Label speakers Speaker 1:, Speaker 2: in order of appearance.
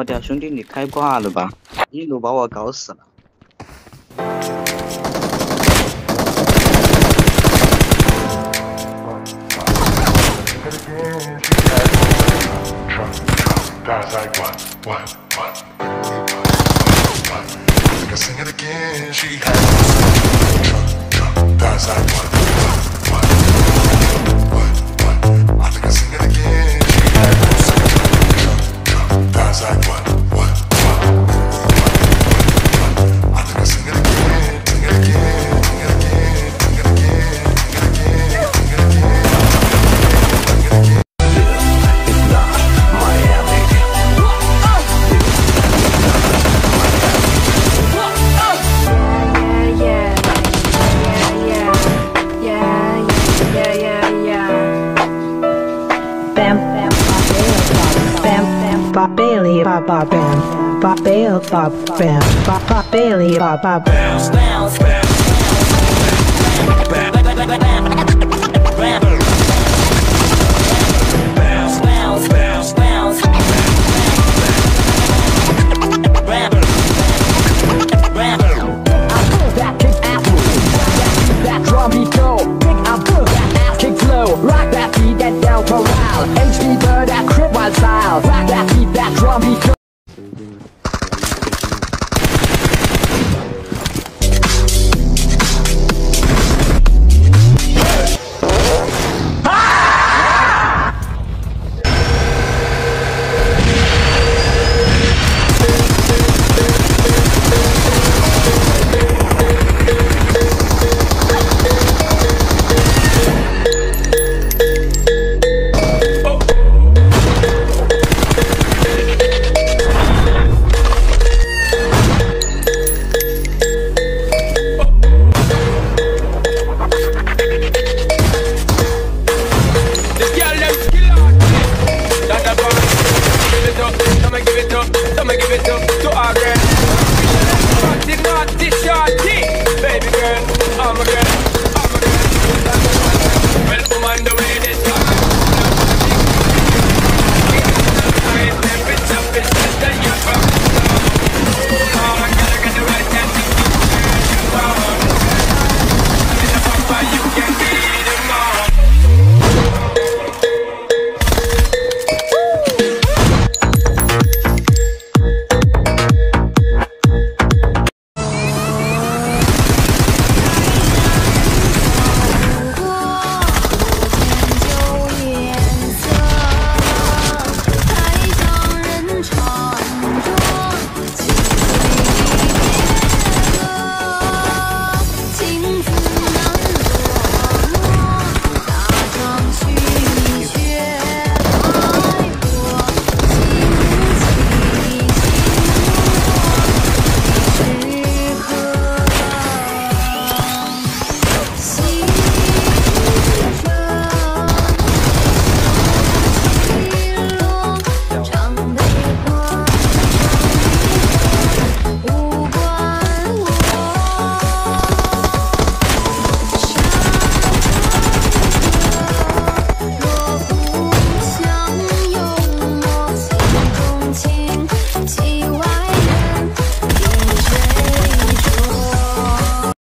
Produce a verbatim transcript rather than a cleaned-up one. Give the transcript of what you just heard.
Speaker 1: 我的兄弟，你开挂了吧？一路把我搞死了。
Speaker 2: That's like what, what, what, what? I think I sing it again. She had truck, truck. That's like what, what, what, what, what? I think I sing it again. She had truck, truck. That's like what, what, what, what? I think I sing it again, sing it again, sing it again, sing it again, sing it again, sing it again, sing it again.
Speaker 3: Bailey, ba ba bam, ba bail, ba bam, ba ba Bailey, ba ba bam.